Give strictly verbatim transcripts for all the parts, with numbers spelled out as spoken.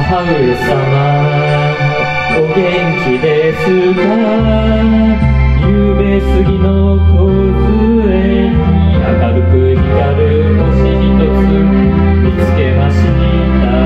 母上様お元気ですか。ゆうべ杉の梢に明るく光る星一つ見つけました。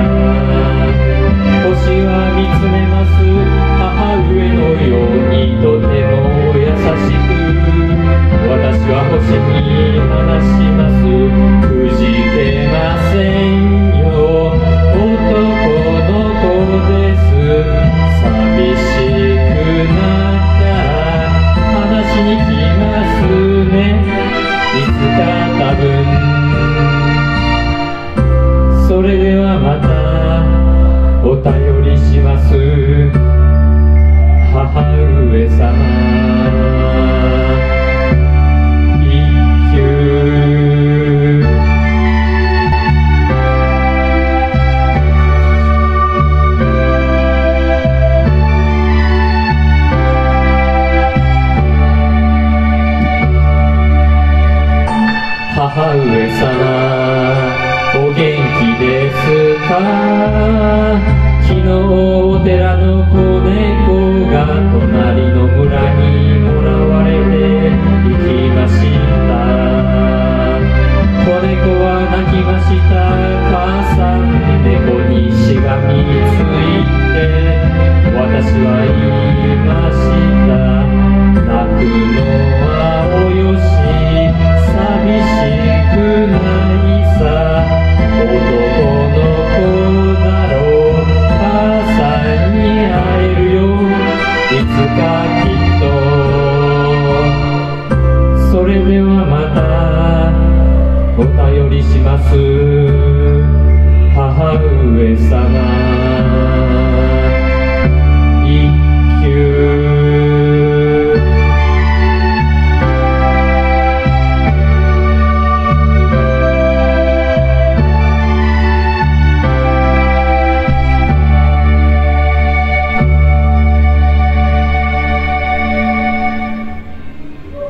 星は見つめます母上のようにとても優しく、私は星に話します。くじけませんよ男の子です。寂しくなったら話しに来ますね。いつか多分。それではまたお便りします。母上様。一休。母上様お元気ですか。昨日